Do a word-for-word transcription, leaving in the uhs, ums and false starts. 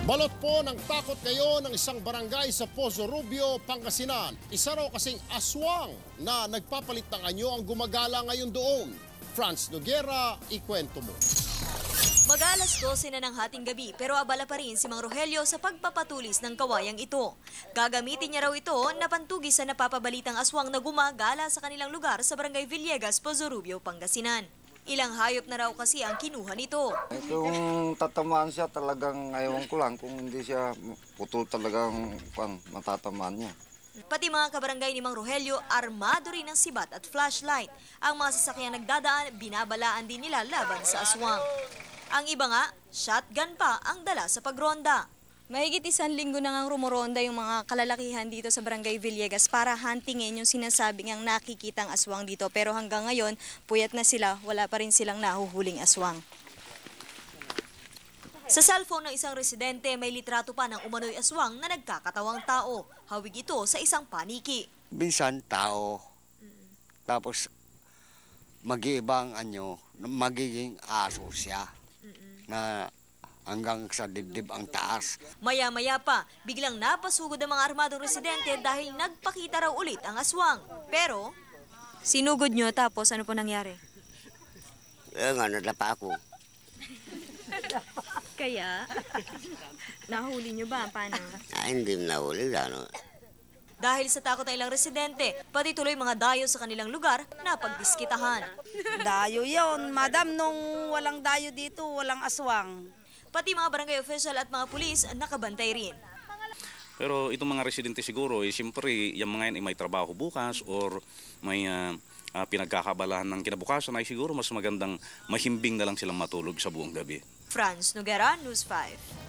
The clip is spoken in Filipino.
Balot po ng takot ngayon ng isang barangay sa Pozo Rubio, Pangasinan. Isa raw kasing aswang na nagpapalit ng anyo ang gumagala ngayon doon. Franz Noguera, ikwento mo. Mag-alas dose na ng hating gabi pero abala pa rin si Mang Rogelio sa pagpapatulis ng kawayang ito. Gagamitin niya raw ito na pantugi sa napapabalitang aswang na gumagala sa kanilang lugar sa barangay Villegas, Pozo Rubio, Pangasinan. Ilang hayop na raw kasi ang kinuha nito. Kung tatamaan siya talagang ayaw ko lang kung hindi siya putol talagang pang matatamaan niya. Pati mga kabarangay ni Mang Rogelio, armado rin ng sibat at flashlight. Ang mga sasakyang nagdadaan, binabalaan din nila laban sa aswang. Ang iba nga, shotgun pa ang dala sa pagronda. Mahigit isang linggo na ngang rumoronda yung mga kalalakihan dito sa Barangay Villegas para huntingin yung sinasabing ang nakikitang aswang dito. Pero hanggang ngayon, puyat na sila, wala pa rin silang nahuhuling aswang. Sa cellphone ng isang residente, may litrato pa ng umano'y aswang na nagkakatawang tao. Hawig ito sa isang paniki. Minsan tao, tapos mag-iibang anyo, magiging aso siya na hanggang sa dibdib ang taas. Maya-maya pa, biglang napasugod ang mga armadong residente dahil nagpakita raw ulit ang aswang. Pero, sinugod nyo tapos ano po nangyari? Eh nga, nadapa ako. Kaya, nahuli nyo ba? Paano? Ah, hindi nahuli, ano. Dahil sa takot ng ilang residente, pati tuloy mga dayo sa kanilang lugar na pagdiskitahan. Dayo yon, madam, nung walang dayo dito, walang aswang. Pati mga barangay official at mga pulis nakabantay rin. Pero itong mga residente siguro, eh, siyempre, yung mga yan ay may trabaho bukas or may uh, uh, pinagkakabalahan ng kinabukasan ay siguro mas magandang mahimbing na lang silang matulog sa buong gabi. Franz Noguera, News five.